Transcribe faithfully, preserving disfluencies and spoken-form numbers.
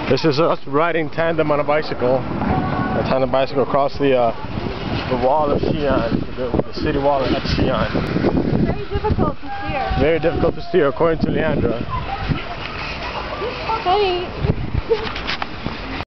This is us riding tandem on a bicycle. A tandem bicycle across the uh, the wall of Xi'an, the, the city wall at Xi'an. Very difficult to steer. Very difficult to steer, according to LeAndra. Hey.